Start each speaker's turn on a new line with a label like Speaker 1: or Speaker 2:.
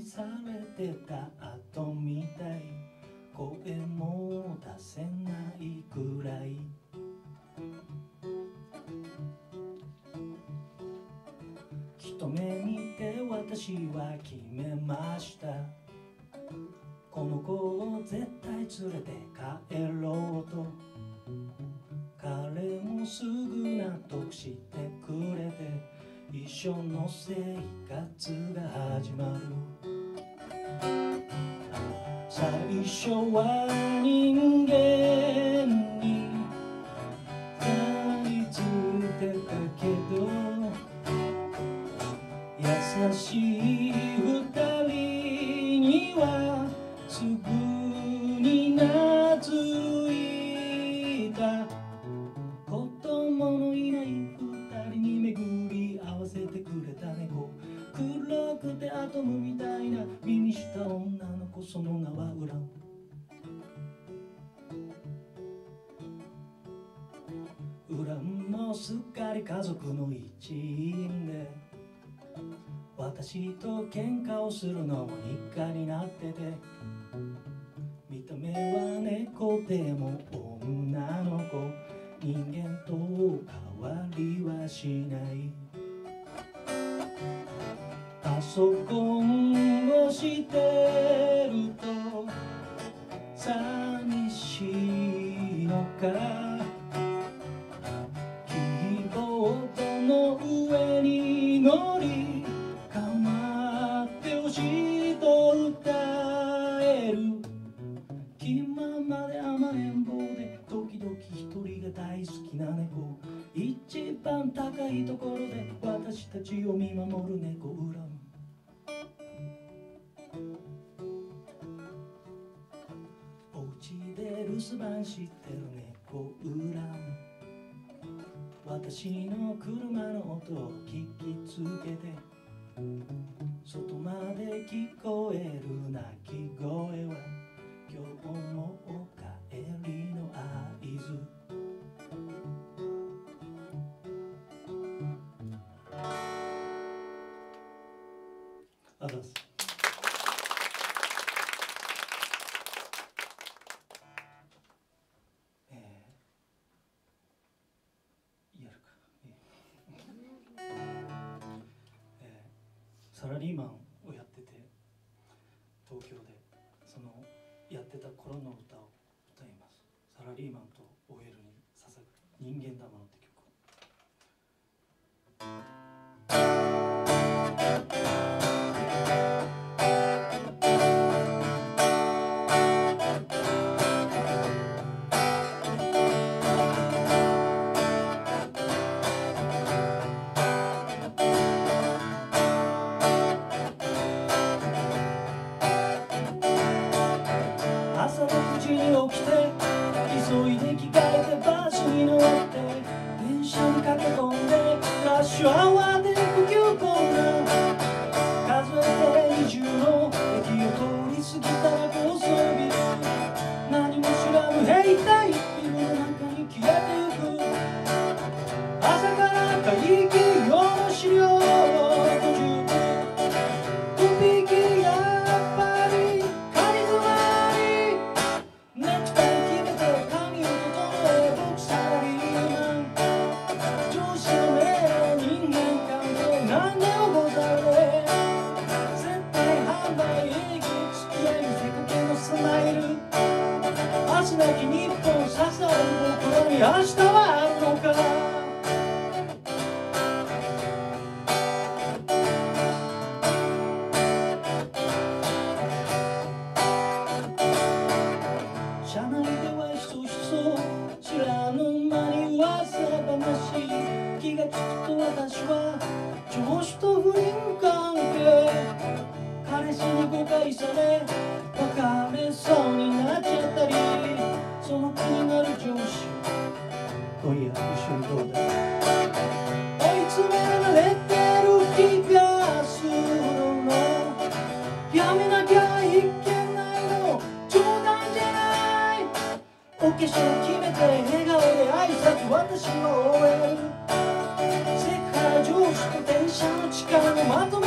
Speaker 1: されてた後みたい、声も出せないくらい。一目見て私は決めました。この子を絶対連れて帰ろうと。彼もすぐ納得してくれて、一緒の生活が始まる。最初は人間になりついてたけど、優しい二人にはすぐに懐いた。子供のいない二人に巡り合わせてくれた猫、黒くてアトムみたいな耳した女の子、その名はウラン。ウランもすっかり家族の一員で、私と喧嘩をするのも日課になってて、見た目は猫でも女の子、人間と変わりはしない。パソコンをしてると寂しいのか、キーボードの上に乗り構ってほしいと歌える。気ままで甘えん坊で時々一人が大好きな猫、一番高いところで私たちを見守る猫ウラン。お家で留守番してる猫ウラン。私の車の音を聞きつけて、外まで聞こえる鳴き声は今日もおかえりの合図。あざす。サラリーマンをやってて、東京でそのやってた頃の歌を歌います。サラリーマンと OL に捧ぐ人間だものって曲を。朝6時に起きて急いで着替えてバスに乗って電車に駆け込んでラッシュアワーで呼吸困難、数えて20の駅を通り過ぎたら高層ビル、何も知らぬ兵隊ビルの中に消えてゆく。朝から会議用の資料50コピー機やっぱり仮詰まり、ネクタイ決めて髪を整え僕サラリーマン、上司の命令人間関係何でもござれ、絶対販売営業付き合い見せかけのスマイル、明日なき日本支える心に明日はあるのか。車内ではひそひそ知らぬ間に噂話、気がつくと私は上司と不倫関係、彼氏に誤解され別れそうになっちゃったり、その気になる上司今夜一緒にどうだ。追い詰められてる気がするの、やめなきゃいけないの冗談じゃない。お化粧決めて笑顔で挨拶私の OL、セクハラ上司と電車の力のまとめ